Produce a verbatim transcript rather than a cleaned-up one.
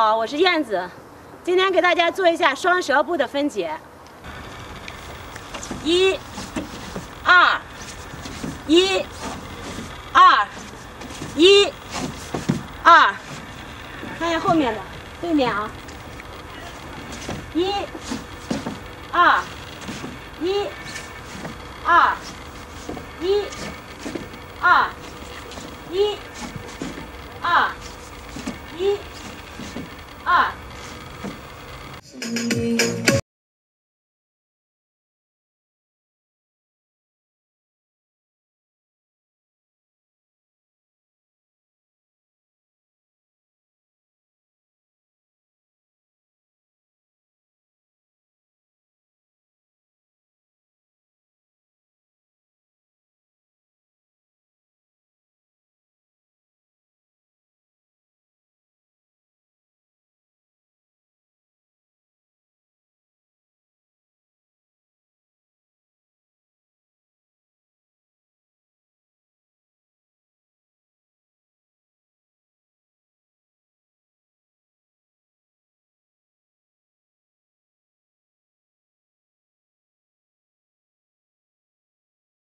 好，我是燕子，今天给大家做一下双舌部的分解。一、二、一、二、一、二，看一下后面的对面啊。一、二、一、二、一、二、一。